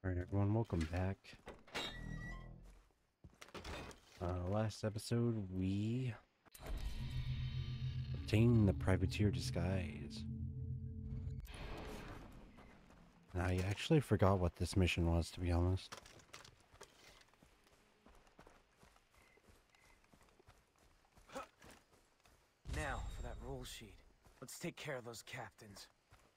Alright, everyone, welcome back. Last episode, we obtained the privateer disguise. And I actually forgot what this mission was, to be honest. Now, for that roll sheet. Let's take care of those captains.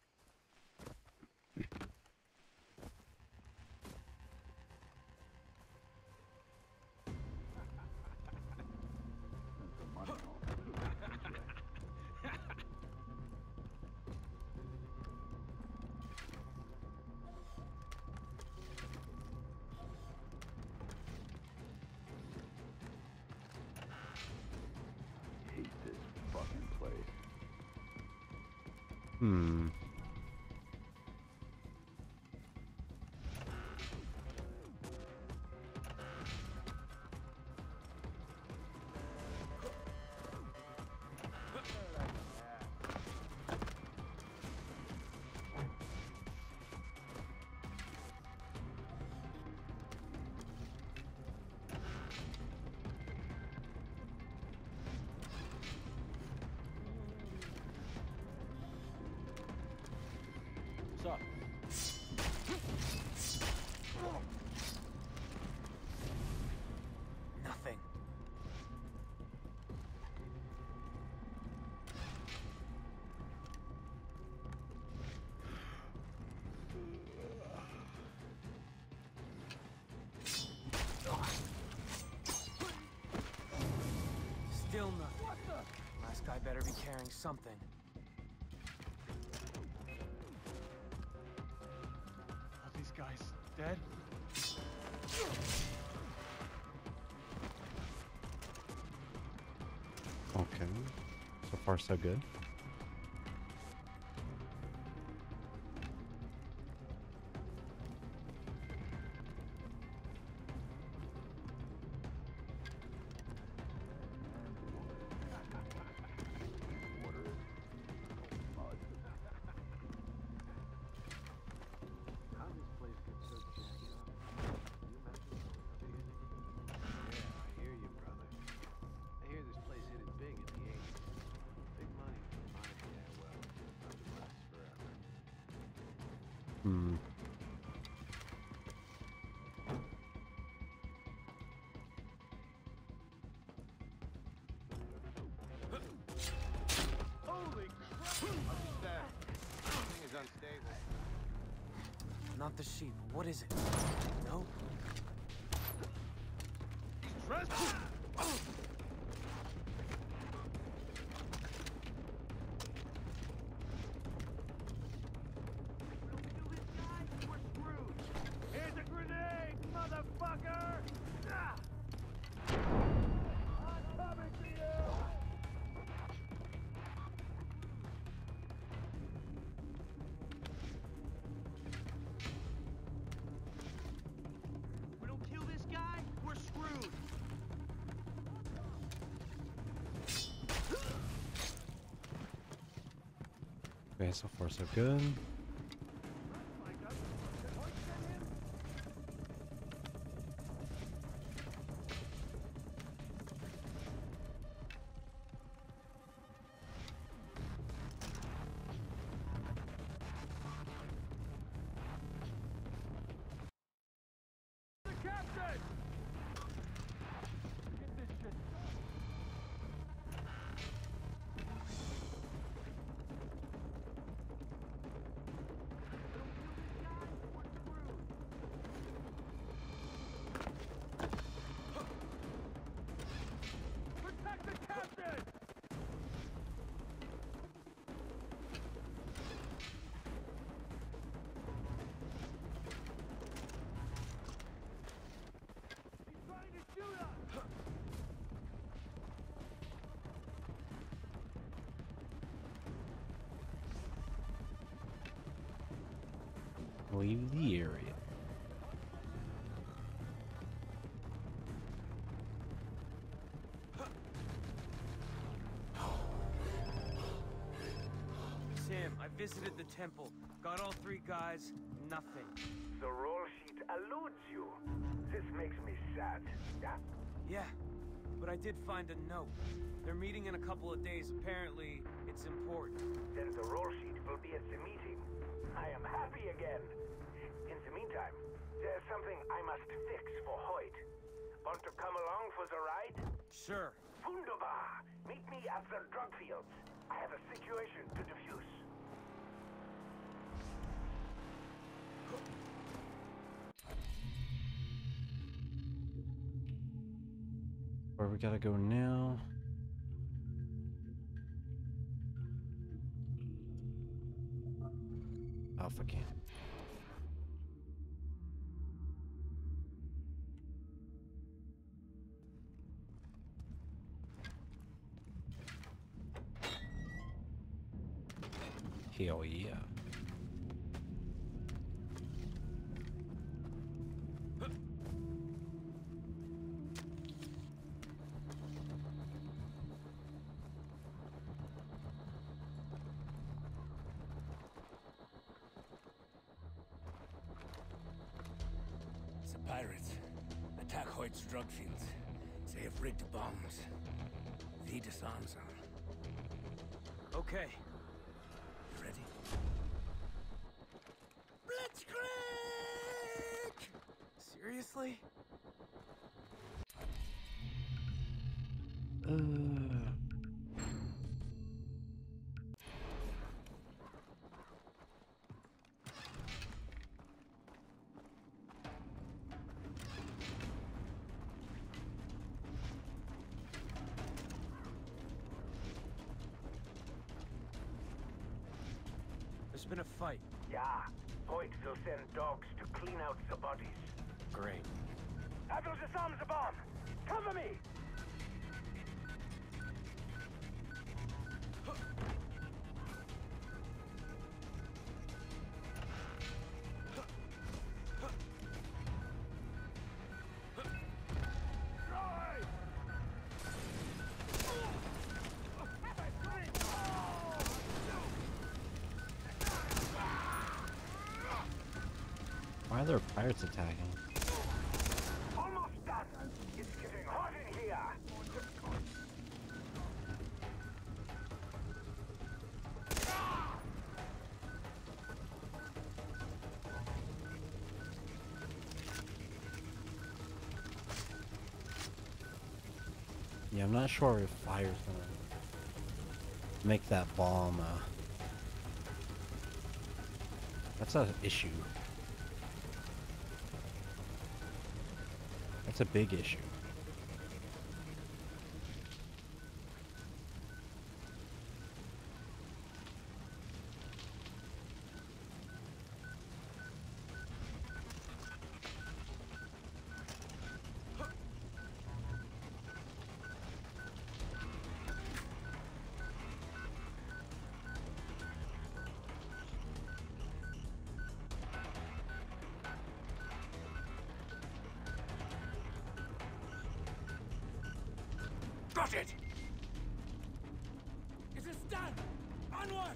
Hate this fucking place. What's up? Nothing. Still nothing. Last guy better be carrying something. All these guys dead? Okay. So far, so good. Water is mud. How does this place get so jacked up? You imagine how big it is? Yeah, I hear you, brother. I hear this place hit it big in the 80s. Big money for mine. Yeah, well, nothing lasts forever. Holy crap! What's that? Thing is unstable. Not the sheep. What is it? No? Here's a grenade, motherfucker! Ah! I'm coming to you! We don't kill this guy, we're screwed! Okay, so far, so good. The captain! Get this shit. Protect the captain! He's trying to shoot us! Leave the area. Sam, I visited the temple. Got all three guys. Nothing. The roll sheet eludes you. This makes me sad. Yeah? Yeah, but I did find a note. They're meeting in a couple of days. Apparently, it's important. Then the roll sheet will be at the meeting. I am happy again. In the meantime, there's something I must fix for Hoyt. Want to come along for the ride? Sure. Wunderbar! Meet me at the drug fields. I have a situation to defuse. Where we gotta go now? Alpha Camp. Hell yeah. The pirates attack Hoyt's drug fields. They have rigged bombs. The disarm zone. Okay. You ready? Blitzkrieg! Seriously? There's been a fight. Yeah. Hoyt will send dogs to clean out the bodies. Great. I will disarm the bomb. Cover me! Why are there pirates attacking? Almost done. It's getting hot in here. Yeah, I'm not sure if fire's gonna make that bomb. That's an issue. That's a big issue. Got it! It is done! Onward!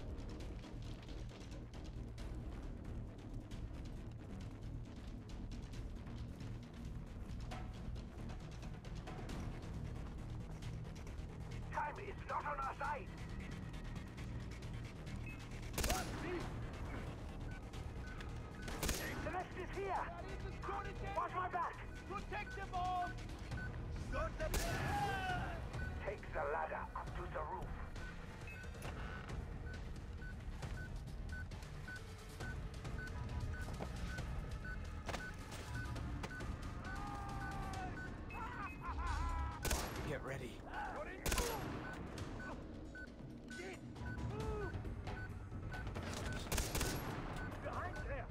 Time is not on our side. The nest is here. Watch my back. Protect them all! Take the ladder up to the roof. Get ready. Behind there!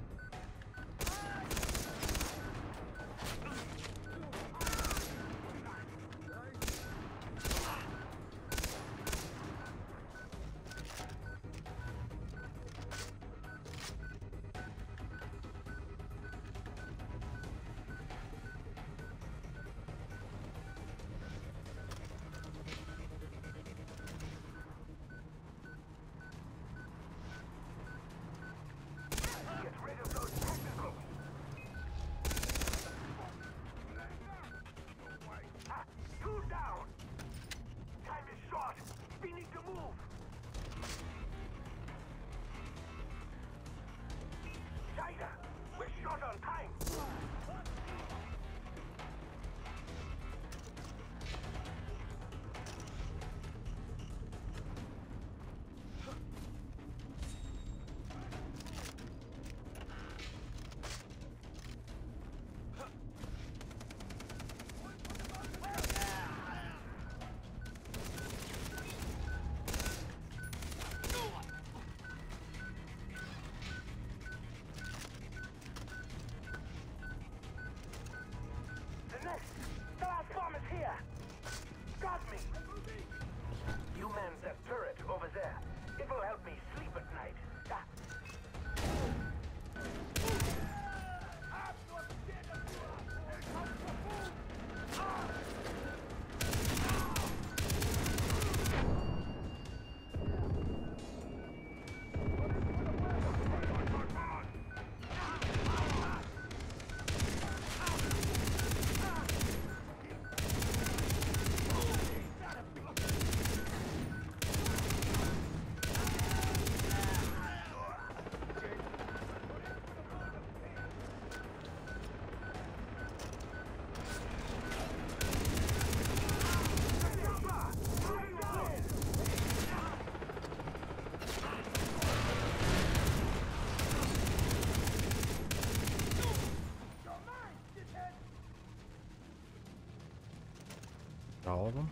All of them?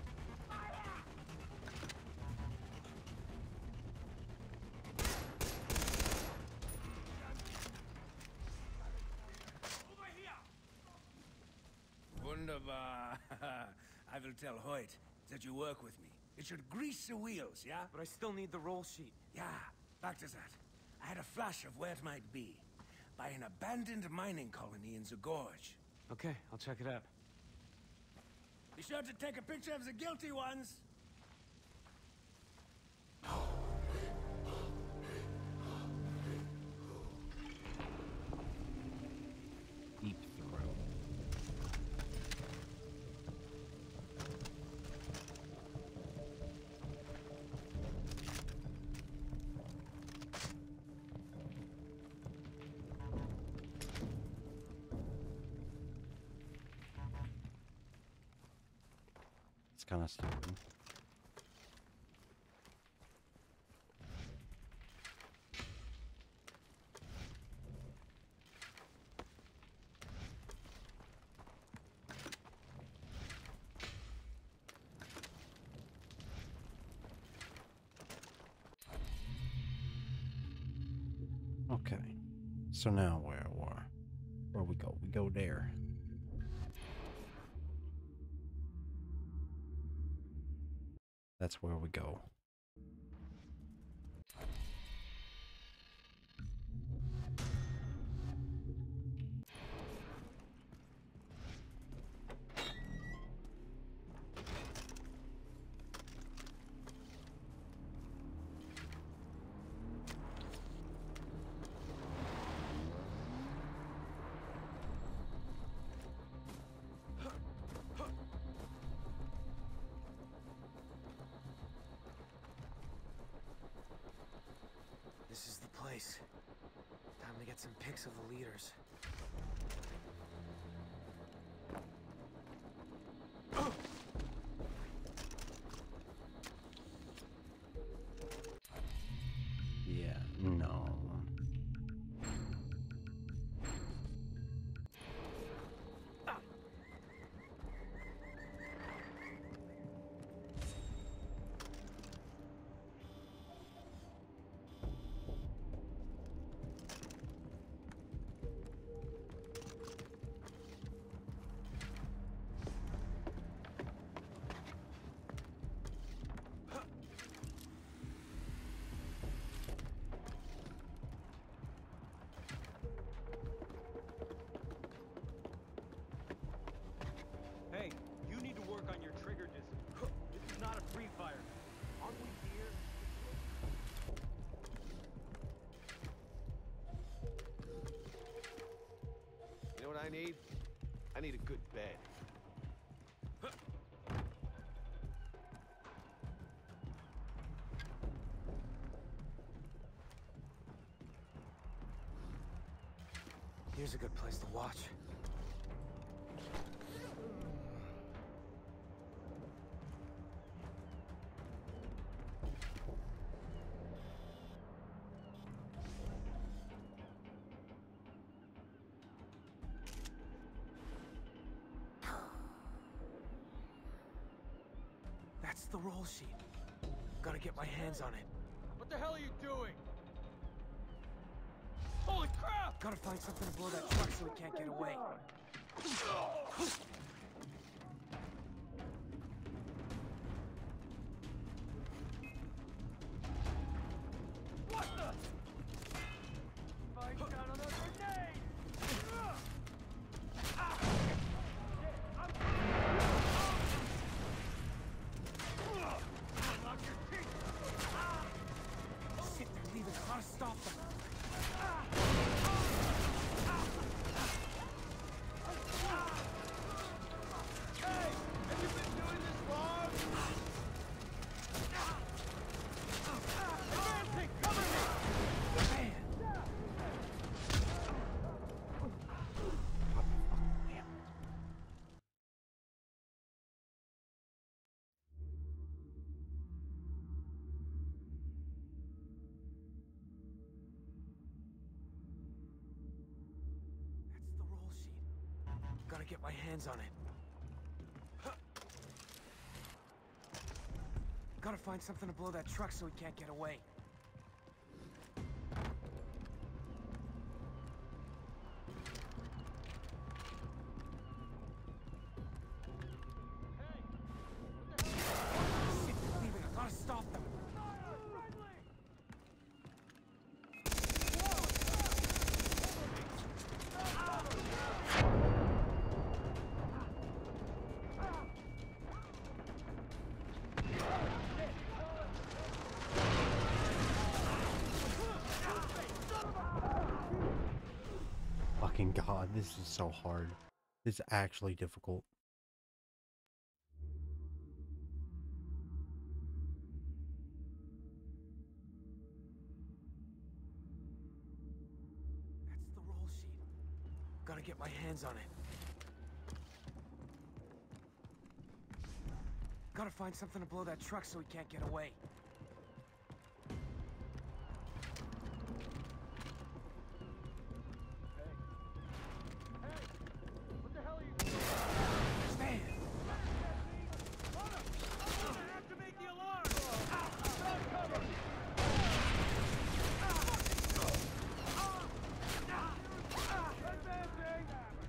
Wunderbar. I will tell Hoyt that you work with me. It should grease the wheels, yeah? But I still need the roll sheet. Yeah, back to that. I had a flash of where it might be. By an abandoned mining colony in the gorge. Okay, I'll check it out. Be sure to take a picture of the guilty ones. Deep throat. It's kind of stupid. Okay, so now where we go? We go there. That's where we go. This is the place. Time to get some pics of the leaders. Yeah, no. Hey, you need to work on your trigger distance. This is not a free fire. Aren't we here? You know what I need? I need a good bed. Here's a good place to watch. That's the roll sheet. Gotta get my hands on it. What the hell are you doing? Holy crap! Gotta find something to blow that truck so he can't get away. What the? Find down on a grenade! Shit, they're leaving. Gotta stop them. Hey! Have you been doing this wrong? Advancing! Cover me! Man! That's the roll sheet. Gotta get my hands on it. Gotta find something to blow that truck so he can't get away. Shit, they're leaving. I gotta stop them. Fucking God, this is so hard. This is actually difficult. That's the roll sheet. Gotta get my hands on it. Gotta find something to blow that truck so he can't get away. What the hell are you doing? Stand! Activate the alarm! Ground cover! Advancing!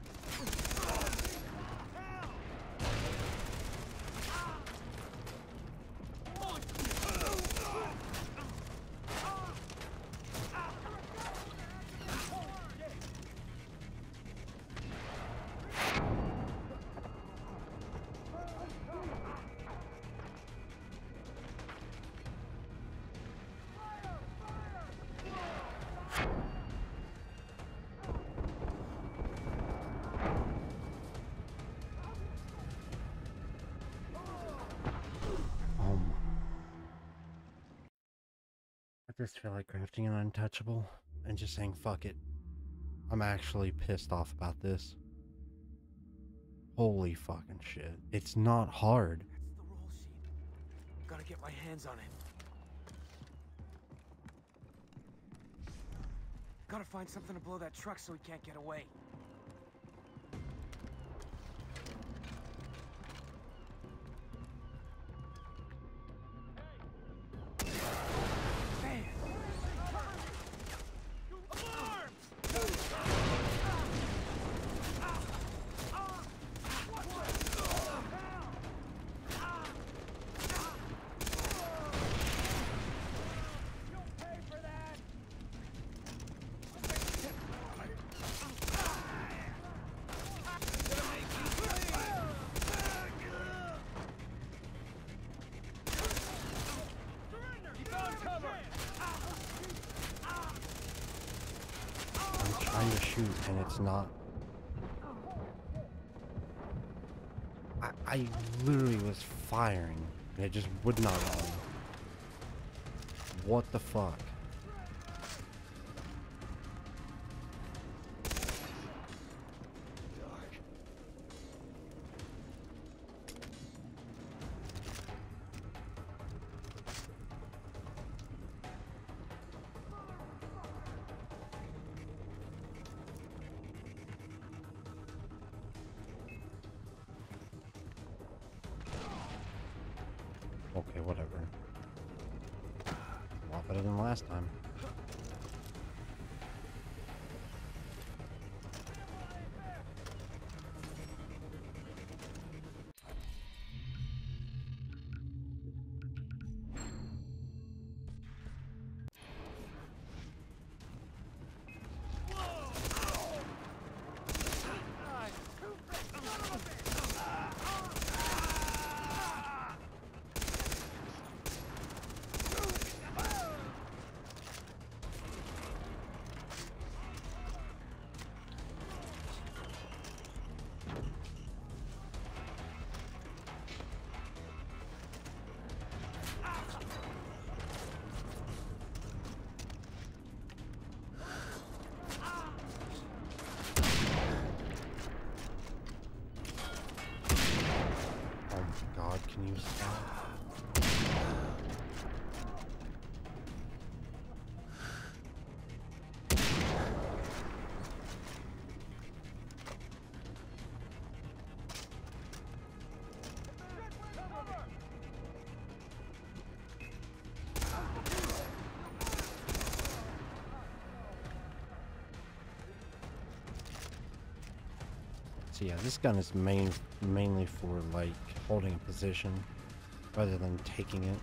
I just feel like crafting an untouchable and just saying fuck it. I'm actually pissed off about this. Holy fucking shit. It's not hard. That's the roll sheet. Gotta get my hands on it. Gotta find something to blow that truck so he can't get away. Stand! I'm trying to shoot and it's not. I literally was firing and it just would not run. What the fuck? Okay, whatever. A lot better than last time. Oh my God, can you stop? So yeah, this gun is mainly for like holding a position rather than taking it.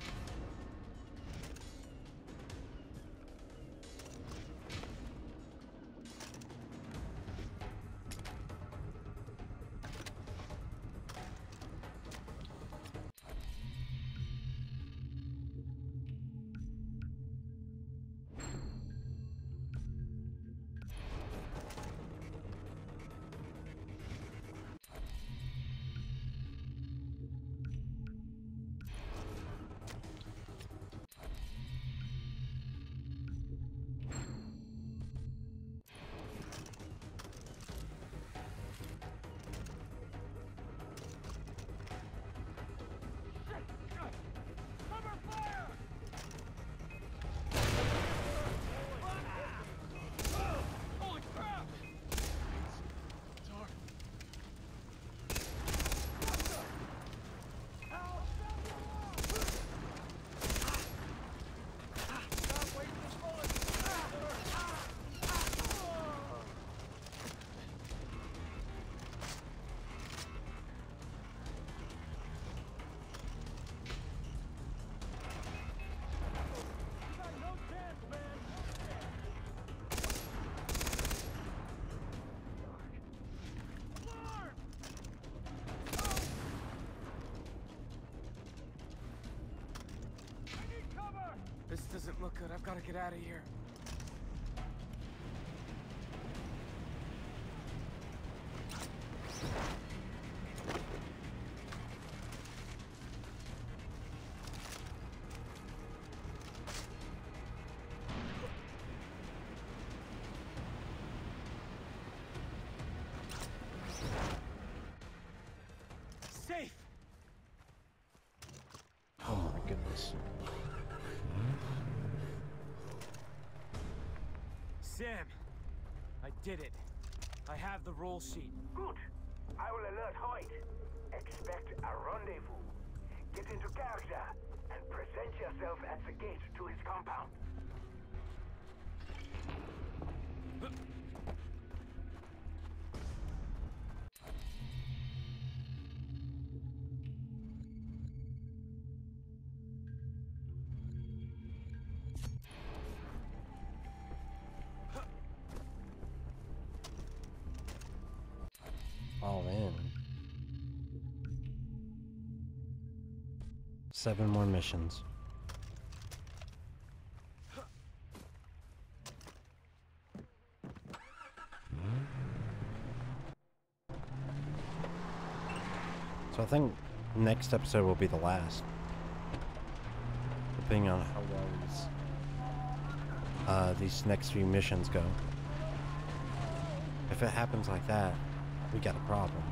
This doesn't look good. I've got to get out of here. Safe! Oh my goodness. Sam, I did it. I have the roll sheet. Good. I will alert Hoyt. Expect a rendezvous. Get into character and present yourself at the gate to his compound. All in. 7 more missions. So I think next episode will be the last. Depending on how well these next few missions go. If it happens like that, we got a problem.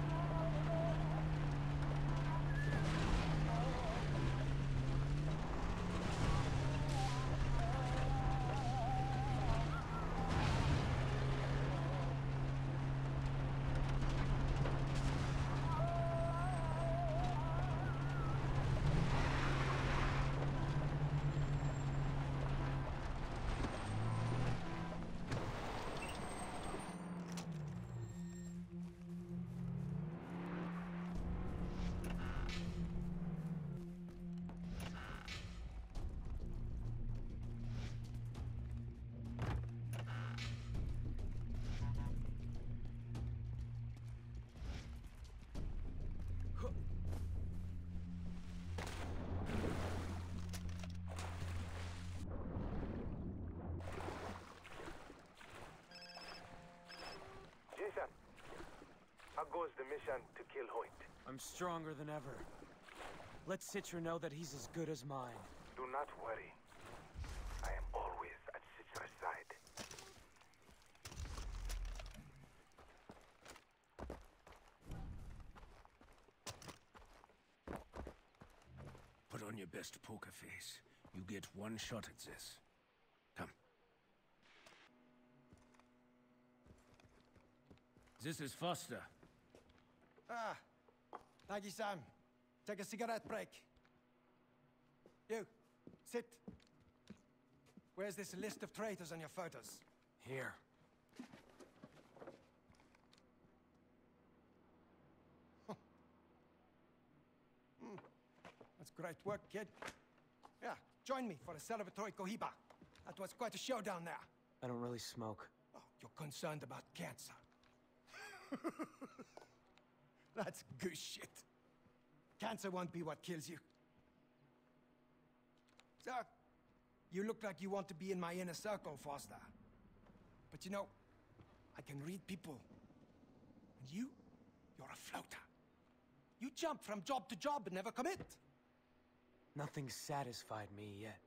Jason, how goes the mission to kill Hoyt? I'm stronger than ever. Let Citra know that he's as good as mine. Do not worry. I am always at Citra's side. Put on your best poker face. You get one shot at this. Come. This is Foster. Ah, thank you, Sam. Take a cigarette break. You, sit. Where's this list of traitors on your photos? Here. Great work, kid. Yeah, join me for a celebratory cohiba. That was quite a show down there. I don't really smoke. Oh, you're concerned about cancer. That's goose shit. Cancer won't be what kills you. So, you look like you want to be in my inner circle, Foster. But you know, I can read people. And you're a floater. You jump from job to job and never commit. Nothing's satisfied me yet.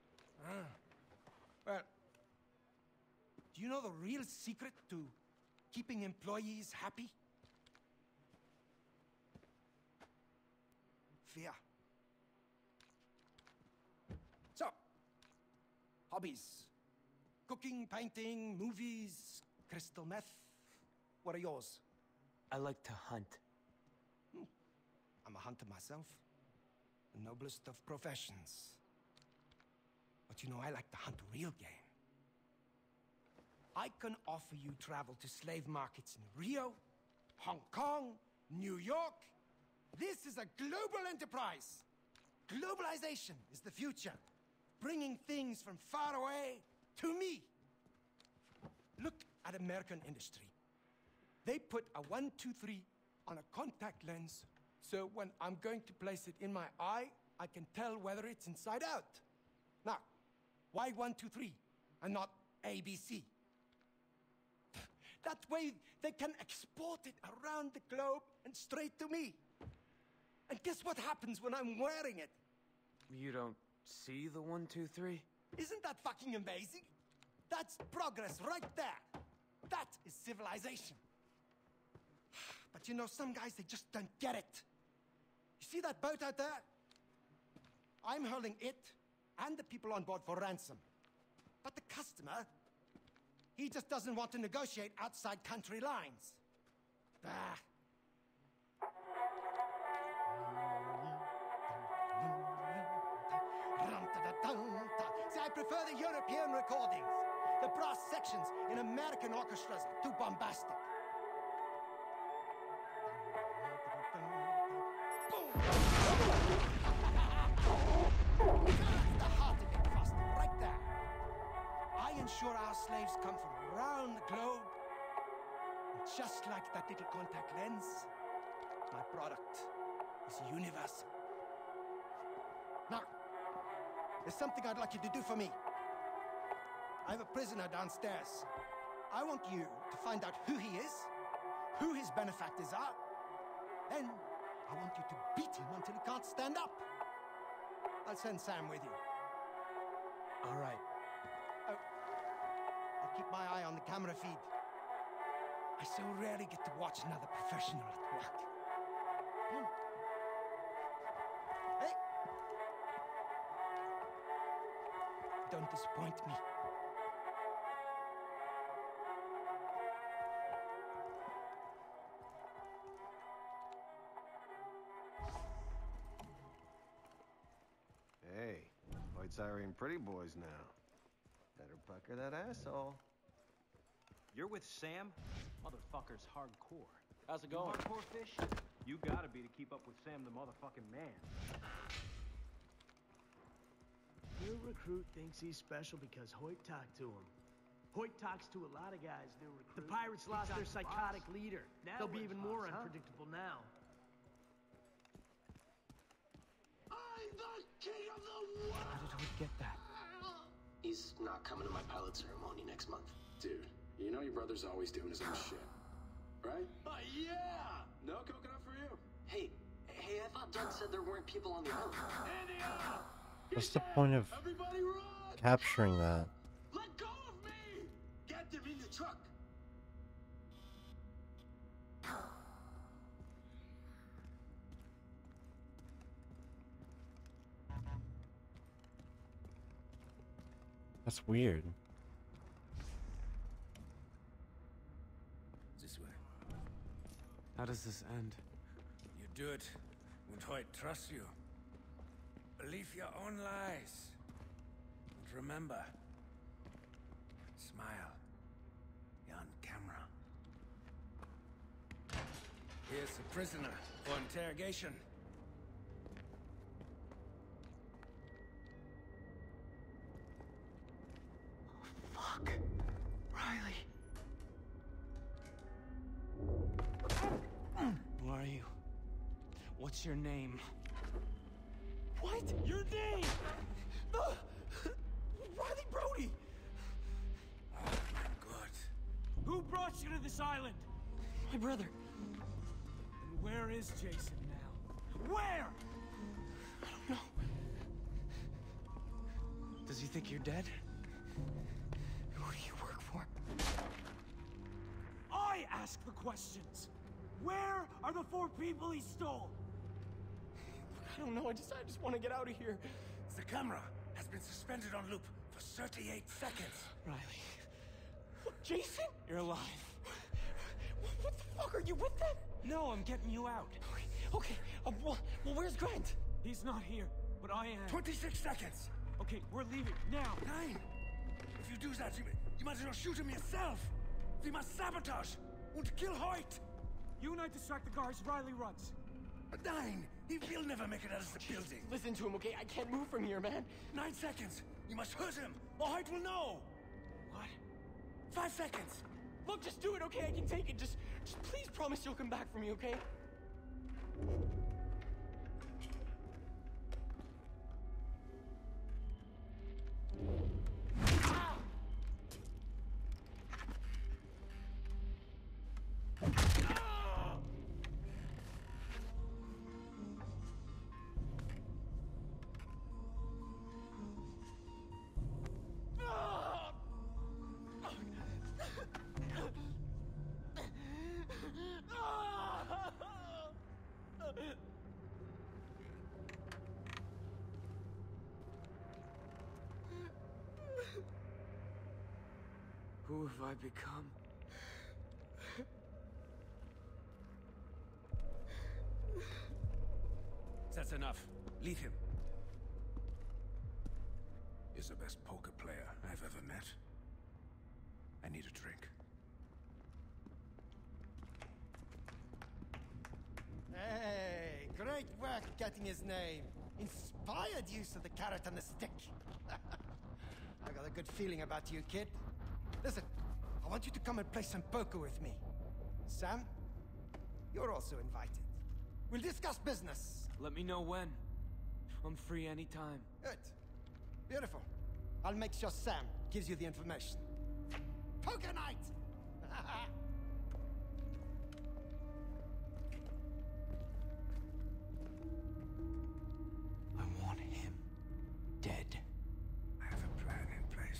Well, do you know the real secret to keeping employees happy? Fear. So, hobbies. Cooking, painting, movies, crystal meth. What are yours? I like to hunt. I'm a hunter myself. The noblest of professions. But you know, I like to hunt real game. I can offer you travel to slave markets in Rio, Hong Kong, New York. This is a global enterprise. Globalization is the future. Bringing things from far away to me. Look at American industry. They put a 1, 2, 3 on a contact lens, so when I'm going to place it in my eye, I can tell whether it's inside out. Now, why 1, 2, 3 and not ABC? That way they can export it around the globe and straight to me. And guess what happens when I'm wearing it? You don't see the 1, 2, 3? Isn't that fucking amazing? That's progress right there. That is civilization. But you know, some guys, they just don't get it. You see that boat out there? I'm holding it and the people on board for ransom. But the customer, he just doesn't want to negotiate outside country lines. Bah. See, I prefer the European recordings. The brass sections in American orchestras are too bombastic. That's the heart of it, Foster, right there. I ensure our slaves come from around the globe. And just like that little contact lens, my product is universal. Now, there's something I'd like you to do for me. I have a prisoner downstairs. I want you to find out who he is, who his benefactors are. Then, I want you to beat him until he can't stand up. I'll send Sam with you. All right. Oh, I'll keep my eye on the camera feed. I so rarely get to watch another professional at work. Hey! Don't disappoint me. Hey, White's hiring pretty boys now. Better pucker that asshole. You're with Sam? Motherfucker's hardcore. How's it going? Hardcore fish? You gotta be to keep up with Sam the motherfucking man. Your recruit thinks he's special because Hoyt talked to him. Hoyt talks to a lot of guys. The pirates lost their psychotic leader. They'll be even more unpredictable now. I'm the king of the world! How did Hoyt get that? He's not coming to my pilot ceremony next month. Dude, you know your brother's always doing his own shit, right? Yeah! No coconut for you. Hey, I thought Doug said there weren't people on the island. What's the point of Everybody run! capturing that? Let go of me! Get them in the truck! That's weird. This way. How does this end? You do it when Hoyt trusts you. Believe your own lies. And remember, smile. You're on camera. Here's the prisoner for interrogation. What's your name? What? Your name! Riley Brody! Oh my God. Who brought you to this island? My brother. And where is Jason now? Where? I don't know. Does he think you're dead? Who do you work for? I ask the questions. Where are the 4 people he stole? I don't know. I just want to get out of here. The camera has been suspended on loop for 38 seconds. Riley. What, Jason? You're alive. What the fuck? Are you with them? No, I'm getting you out. Okay. Well, where's Grant? He's not here, but I am. 26 seconds. Okay, we're leaving now. 9. If you do that, you might as well shoot him yourself. We must sabotage and kill Hoyt. You and I distract the guards. Riley runs. 9. He'll never make it out of the building. Listen to him, okay? I can't move from here, man. 9 seconds. You must hurt him, or Hoyt will know. What? 5 seconds. Look, just do it, okay? I can take it. Just please promise you'll come back for me, okay? Who have I become? That's enough. Leave him. Is the best poker player I've ever met. I need a drink. Hey, great work getting his name. Inspired use of the carrot and the stick. I got a good feeling about you, kid. Listen, I want you to come and play some poker with me. Sam, you're also invited. We'll discuss business. Let me know when. I'm free anytime. Good. Beautiful. I'll make sure Sam gives you the information. Poker night! I want him dead. I have a plan in place.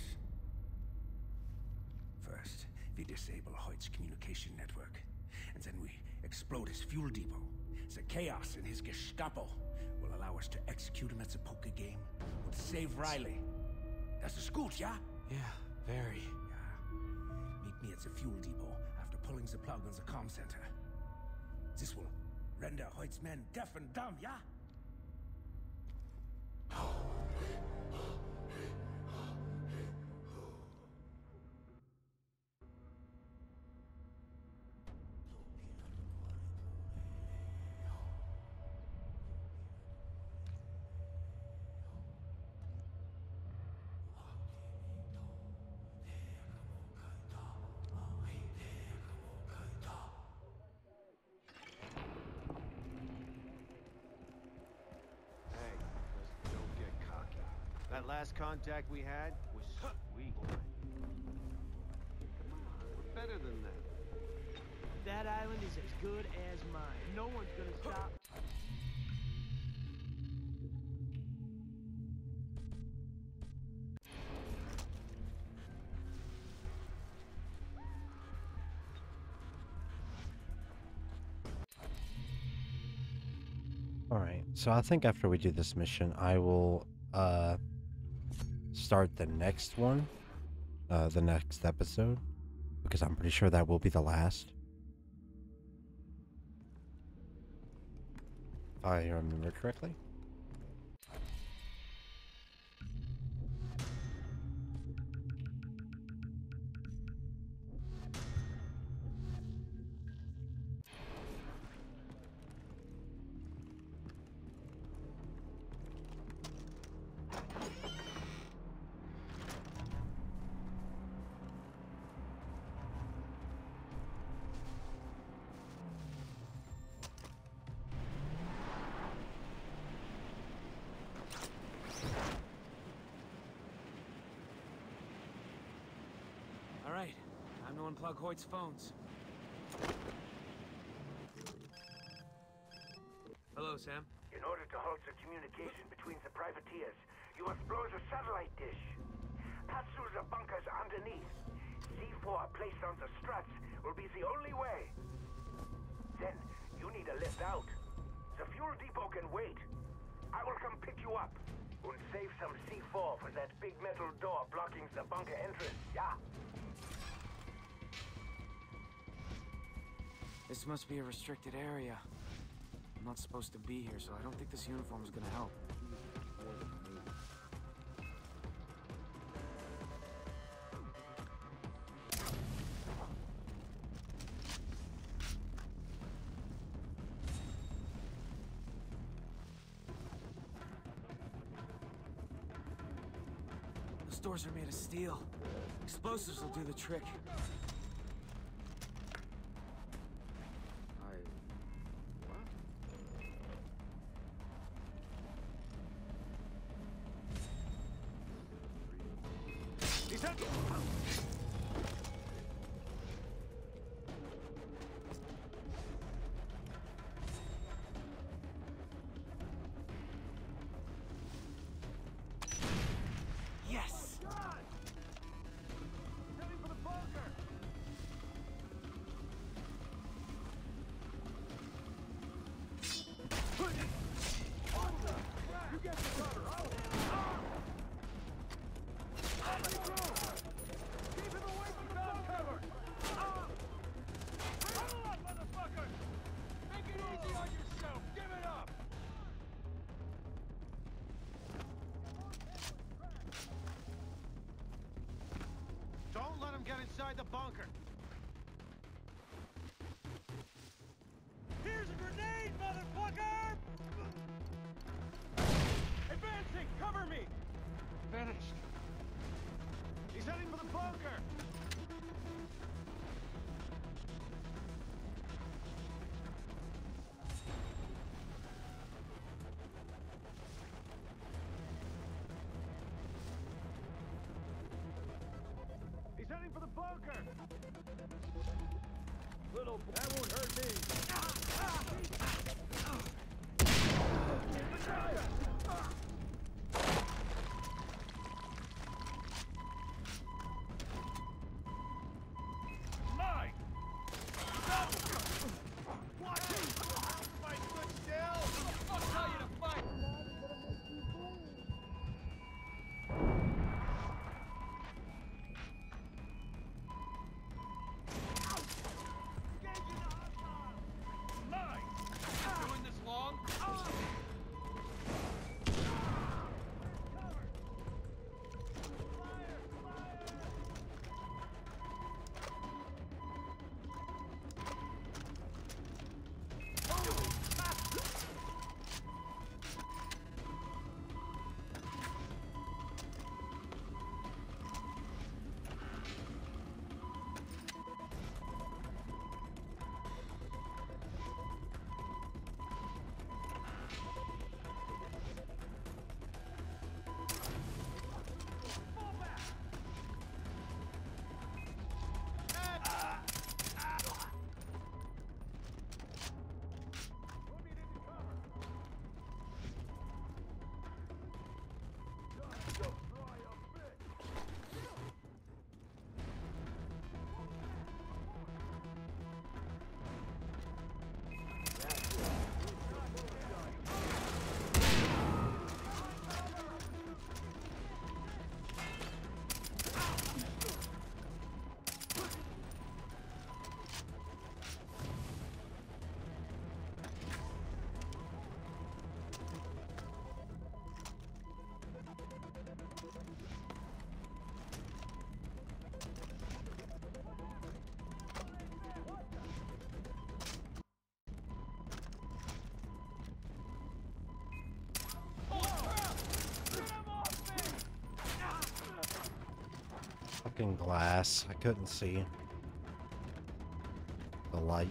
First, we disable Hoyt's communication network, and then we explode his fuel depot. The chaos in his Gestapo will allow us to execute him at the poker game and save Riley. Das ist gut, yeah? Yeah, very. Yeah. Meet me at the fuel depot after pulling the plug on the comm center. This will render Hoyt's men deaf and dumb, yeah? That last contact we had was sweet. Come on, we're better than that. That island is as good as mine. No one's gonna stop. Alright, so I think after we do this mission, I will start the next one, the next episode, because I'm pretty sure that will be the last. If I remember correctly. unplug Hoyt's phones. Hello, Sam. In order to halt the communication between the privateers, you must blow the satellite dish. Pass through the bunkers underneath. C4 placed on the struts will be the only way. Then, you need a lift out. The fuel depot can wait. I will come pick you up. And save some C4 for that big metal door blocking the bunker entrance, yeah? This must be a restricted area. I'm not supposed to be here, so I don't think this uniform is gonna help. Those doors are made of steel. Explosives will do the trick. Yes! Heading for the bunker! You get the cover! Keep him away from the cover! Come on, motherfucker! Make it easy on yourself! Give it up! Don't let him get inside the bunker. Here's a grenade, motherfucker! Advancing! Cover me! Finished. He's heading for the bunker. He's heading for the bunker. Little... That won't hurt me! Mine! Stop! Watch it! Fight good still! I'll tell you to fight! Mine! Doing this long? Fucking glass. I couldn't see the light.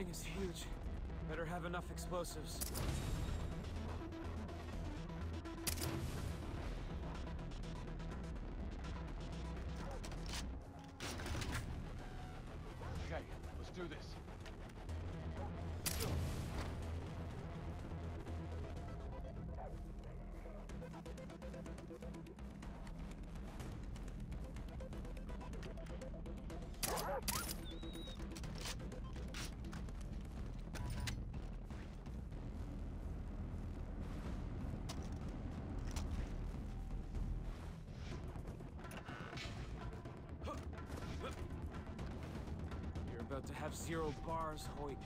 thing is huge. Better have enough explosives. Okay, let's do this. You're about to have 0 bars, Hoyt.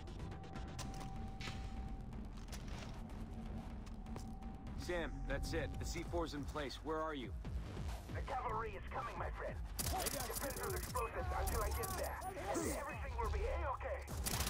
Sam, that's it. The C4's in place. Where are you? The cavalry is coming, my friend. Defend those explosives until I get there, and everything will be A-okay.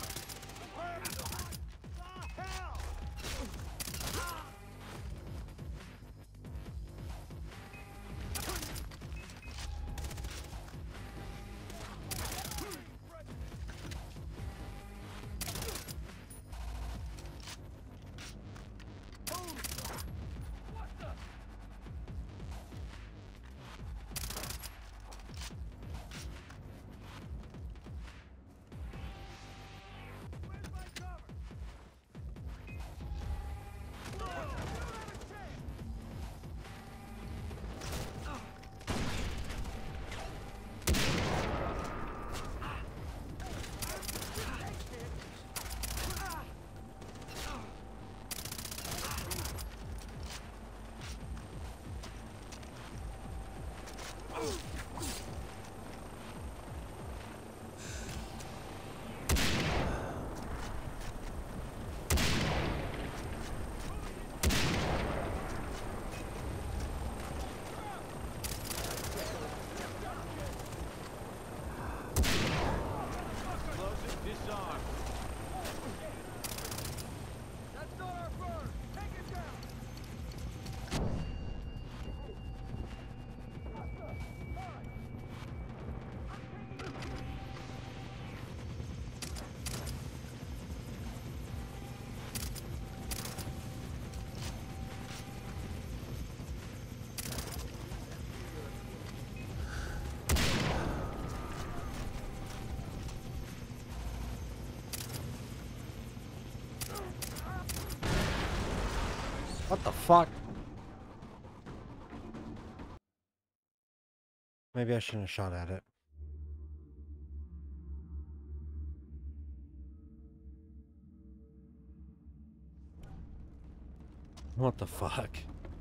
What the fuck? Maybe I shouldn't have shot at it. What the fuck?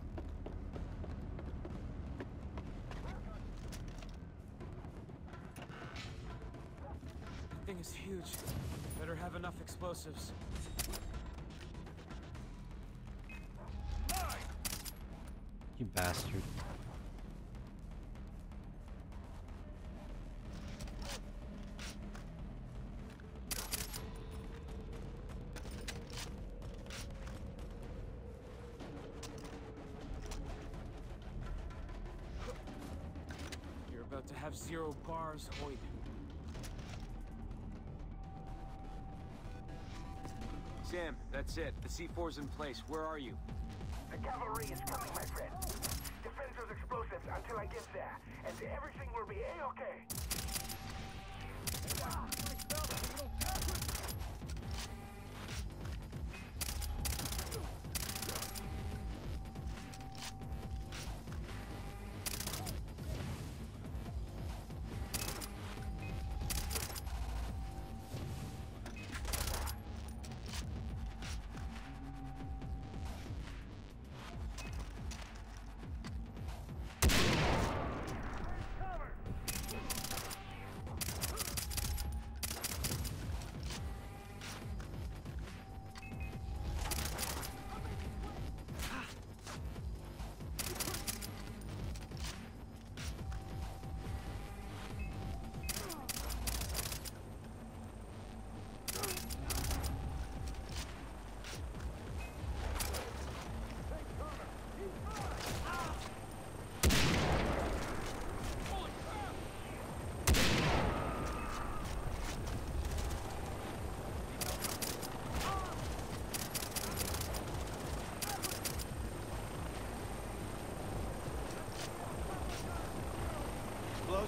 That thing is huge. Better have enough explosives. You bastard. You're about to have 0 bars, Hoyt. Sam, that's it. The C4's in place. Where are you? The cavalry is coming, my friend. Defend those explosives until I get there, and everything will be A-okay.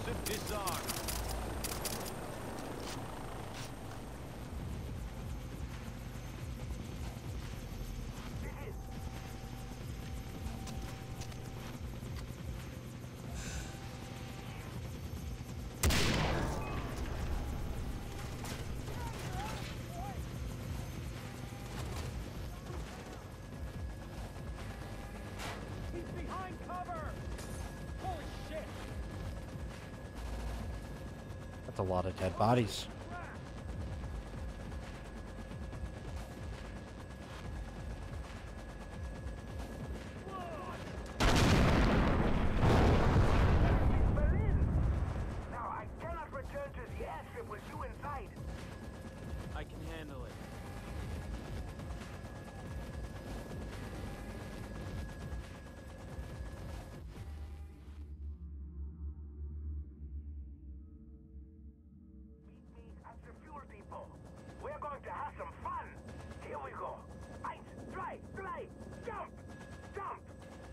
to disarm. That's a lot of dead bodies. Now, I cannot return to the airstrip with you inside. I can handle it. At the fuel depot. We're going to have some fun. Here we go. Eins, drei, drei, jump! Jump!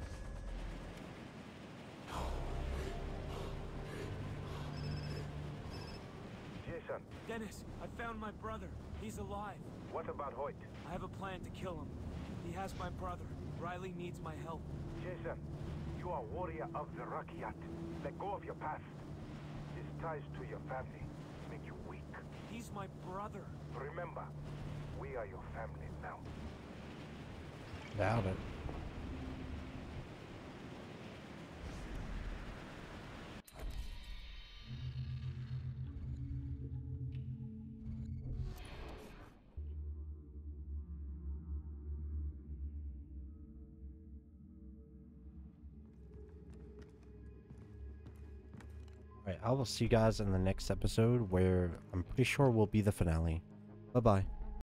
Jason, Dennis, I found my brother. He's alive. what about Hoyt? I have a plan to kill him. He has my brother. Riley needs my help. Jason, you are warrior of the Rakyat. Let go of your past. His ties to your family make you weak. He's my brother. Remember, we are your family now. Doubt it. Alright, I will see you guys in the next episode where I'm pretty sure will be the finale. Bye-bye.